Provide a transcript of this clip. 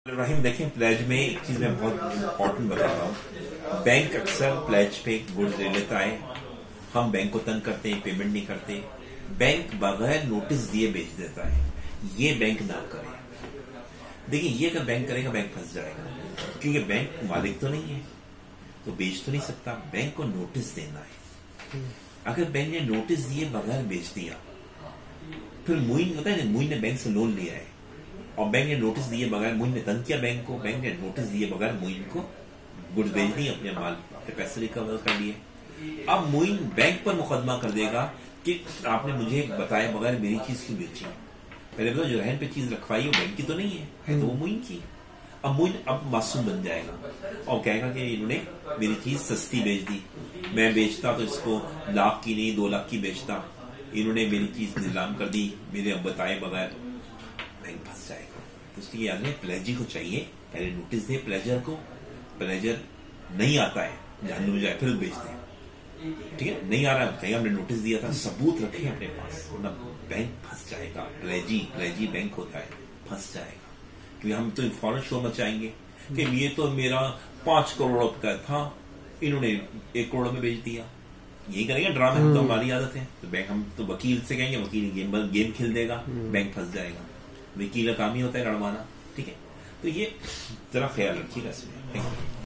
रहीम देखें, प्लेज में एक चीज मैं बहुत इंपॉर्टेंट बता रहा हूँ। बैंक अक्सर प्लेज पे गुड्स ले लेता है, हम बैंक को तंग करते हैं, पेमेंट नहीं करते। बैंक बगैर नोटिस दिए बेच देता है। ये बैंक ना करे। देखिए, ये अगर बैंक करेगा बैंक फंस जाएगा, क्योंकि बैंक मालिक तो नहीं है, तो बेच तो नहीं सकता। बैंक को नोटिस देना है। अगर बैंक ने नोटिस दिए बगैर बेच दिया, फिर मोइन होता है ना, मोइन ने बैंक से लोन लिया है और बैंक ने नोटिस दिए बगैर, मोइन ने तंग किया बैंक को, बैंक ने नोटिस दिए बगैर मोइन को गुड्स बेच दी, अपने माल के पैसे रिकवर कर लिए। अब मोइन बैंक पर मुकदमा कर देगा कि आपने मुझे बताया बगैर मेरी चीज क्यों बेची। पहले बताओ, जो रहन पे चीज रखवाई वो बैंक की तो नहीं है तो वो मोइन की। अब मोइन अब मासूम बन जाएगा और कहेगा कि इन्होंने मेरी चीज सस्ती बेच दी, मैं बेचता तो इसको लाख की नहीं 2 लाख की बेचता, इन्होंने मेरी चीज नीलाम कर दी मेरे अब बताए बगैर। बैंक फंस जाएगा। तो इसलिए याद है, प्लेजर को चाहिए पहले नोटिस दे प्लेजर को। प्लेजर नहीं आता है, जहन्नुम में जाए फिर बेच दे। ठीक है, नहीं आ रहा है कहीं हमने नोटिस दिया था, सबूत रखे अपने पास, वरना बैंक फंस जाएगा। प्लेजी बैंक होता है, फंस जाएगा। क्योंकि हम तो फौरन शो मचाएंगे कि ये तो मेरा 5 करोड़ का था, इन्होंने 1 करोड़ में बेच दिया। यही करेंगे ड्रामे, तो हमारी आदत है। तो बैंक, हम तो वकील से कहेंगे, वकील गेम खेल देगा, बैंक फंस जाएगा। वकील का काम ही होता है लड़वाना। ठीक है, तो ये जरा ख्याल रखिएगा इसमें।